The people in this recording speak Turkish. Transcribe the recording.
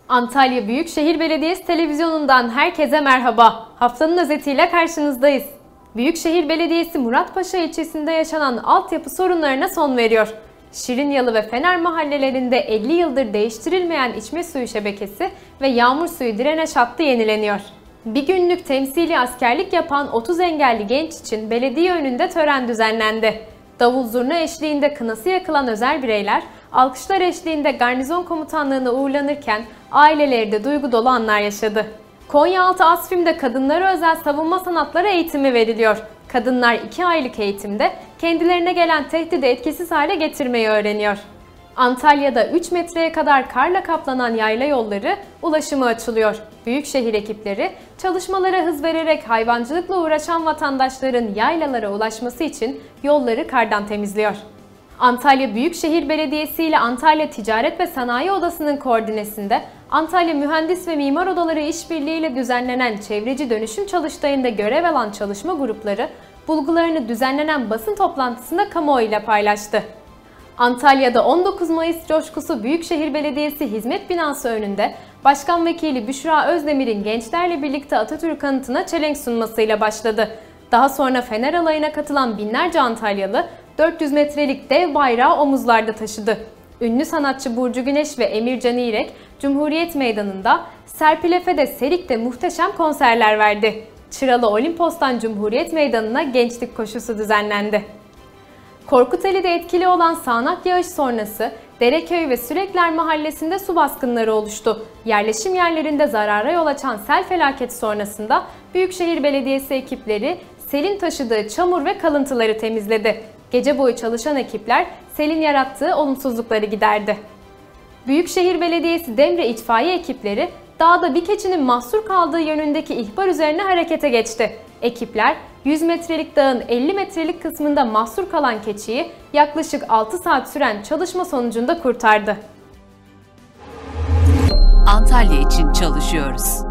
Antalya Büyükşehir Belediyesi Televizyonu'ndan herkese merhaba. Haftanın özetiyle karşınızdayız. Büyükşehir Belediyesi Muratpaşa ilçesinde yaşanan altyapı sorunlarına son veriyor. Şirinyalı ve Fener mahallelerinde 50 yıldır değiştirilmeyen içme suyu şebekesi ve yağmur suyu direneş hattı yenileniyor. Bir günlük temsili askerlik yapan 30 engelli genç için belediye önünde tören düzenlendi. Davul zurna eşliğinde kınası yakılan özel bireyler, alkışlar eşliğinde garnizon komutanlığına uğurlanırken aileleri de duygu dolu anlar yaşadı. Konyaaltı Asfim'de kadınlara özel savunma sanatları eğitimi veriliyor. Kadınlar 2 aylık eğitimde kendilerine gelen tehdidi etkisiz hale getirmeyi öğreniyor. Antalya'da 3 metreye kadar karla kaplanan yayla yolları ulaşıma açılıyor. Büyükşehir ekipleri çalışmalara hız vererek hayvancılıkla uğraşan vatandaşların yaylalara ulaşması için yolları kardan temizliyor. Antalya Büyükşehir Belediyesi ile Antalya Ticaret ve Sanayi Odası'nın koordinesinde Antalya Mühendis ve Mimar Odaları işbirliğiyle düzenlenen çevreci dönüşüm çalıştayında görev alan çalışma grupları bulgularını düzenlenen basın toplantısında kamuoyuyla paylaştı. Antalya'da 19 Mayıs coşkusu Büyükşehir Belediyesi Hizmet Binası önünde Başkan Vekili Büşra Özdemir'in gençlerle birlikte Atatürk anıtına çelenk sunmasıyla başladı. Daha sonra Fener alayına katılan binlerce Antalyalı 400 metrelik dev bayrağı omuzlarda taşıdı. Ünlü sanatçı Burcu Güneş ve Emircan İrek, Cumhuriyet Meydanı'nda, Serpil Efe de Serik'te muhteşem konserler verdi. Çıralı Olimpos'tan Cumhuriyet Meydanı'na gençlik koşusu düzenlendi. Korkuteli'de etkili olan sağanak yağış sonrası Dereköy ve Sürekler mahallesinde su baskınları oluştu. Yerleşim yerlerinde zarara yol açan sel felaketi sonrasında Büyükşehir Belediyesi ekipleri selin taşıdığı çamur ve kalıntıları temizledi. Gece boyu çalışan ekipler selin yarattığı olumsuzlukları giderdi. Büyükşehir Belediyesi Demre itfaiye ekipleri dağda bir keçinin mahsur kaldığı yönündeki ihbar üzerine harekete geçti. Ekipler 100 metrelik dağın 50 metrelik kısmında mahsur kalan keçiyi yaklaşık 6 saat süren çalışma sonucunda kurtardı. Antalya için çalışıyoruz.